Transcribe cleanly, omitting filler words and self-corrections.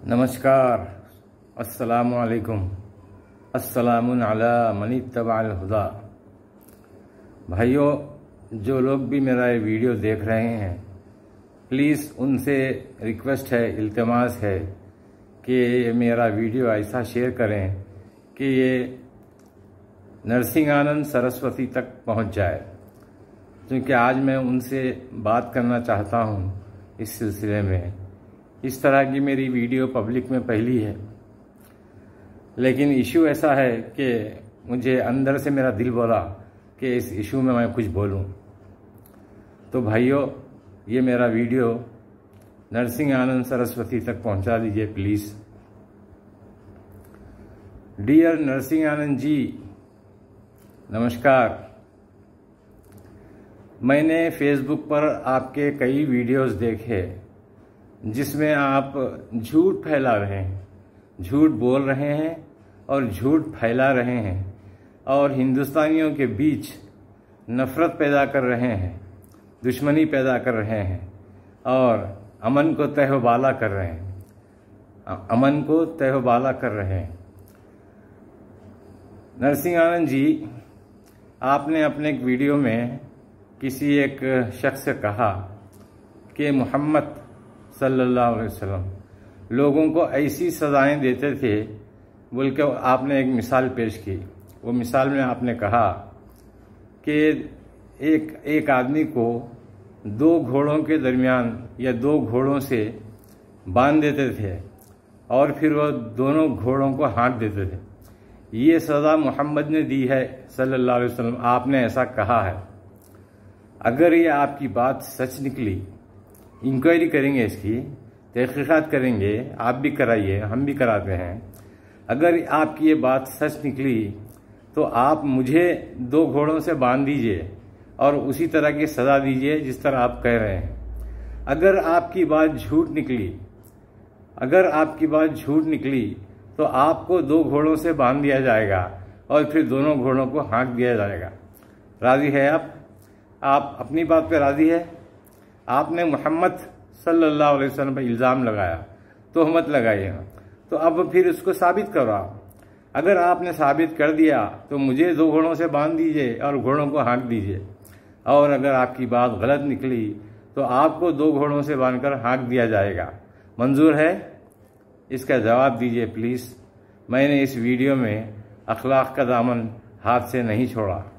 नमस्कार, अस्सलामु अलैकुम, अस्सलामुन अला मनित्तबअल हुदा। भाइयों, जो लोग भी मेरा ये वीडियो देख रहे हैं, प्लीज़ उनसे रिक्वेस्ट है, इल्तिमास है कि ये मेरा वीडियो ऐसा शेयर करें कि ये नरसिंहानंद सरस्वती तक पहुंच जाए, क्योंकि आज मैं उनसे बात करना चाहता हूं इस सिलसिले में। इस तरह की मेरी वीडियो पब्लिक में पहली है, लेकिन इशू ऐसा है कि मुझे अंदर से मेरा दिल बोला कि इस इशू में मैं कुछ बोलूं। तो भाइयों, ये मेरा वीडियो नरसिंहानंद सरस्वती तक पहुंचा दीजिए प्लीज़। डियर नरसिंहानंद जी, नमस्कार। मैंने फेसबुक पर आपके कई वीडियोस देखे जिसमें आप झूठ फैला रहे हैं, झूठ बोल रहे हैं और झूठ फैला रहे हैं और हिंदुस्तानियों के बीच नफरत पैदा कर रहे हैं, दुश्मनी पैदा कर रहे हैं और अमन को तहवाला कर रहे हैं, अमन को तहवाला कर रहे हैं। नरसिंहानंद जी, आपने अपने एक वीडियो में किसी एक शख्स से कहा कि मोहम्मद सल्लल्लाहु अलैहि वसल्लम लोगों को ऐसी सजाएं देते थे, बोल के आपने एक मिसाल पेश की। वो मिसाल में आपने कहा कि एक आदमी को दो घोड़ों के दरमियान या दो घोड़ों से बांध देते थे और फिर वो दोनों घोड़ों को हाँक देते थे। ये सज़ा मोहम्मद ने दी है सल्लल्लाहु अलैहि वसल्लम, आपने ऐसा कहा है। अगर ये आपकी बात सच निकली, इंक्वायरी करेंगे, इसकी तहकीकात करेंगे, आप भी कराइए, हम भी कराते हैं। अगर आपकी ये बात सच निकली तो आप मुझे दो घोड़ों से बांध दीजिए और उसी तरह की सज़ा दीजिए जिस तरह आप कह रहे हैं। अगर आपकी बात झूठ निकली, अगर आपकी बात झूठ निकली तो आपको दो घोड़ों से बांध दिया जाएगा और फिर दोनों घोड़ों को हाँक दिया जाएगा। राज़ी है आप अपनी बात पे राज़ी है? आपने मोहम्मद सल्लल्लाहु अलैहि वसल्लम पर इल्ज़ाम लगाया, तोहमत लगाई है, तो अब फिर उसको साबित करो आप। अगर आपने साबित कर दिया तो मुझे दो घोड़ों से बांध दीजिए और घोड़ों को हाँक दीजिए, और अगर आपकी बात गलत निकली तो आपको दो घोड़ों से बांधकर हाँक दिया जाएगा। मंजूर है? इसका जवाब दीजिए प्लीज़। मैंने इस वीडियो में अखलाक का दामन हाथ से नहीं छोड़ा।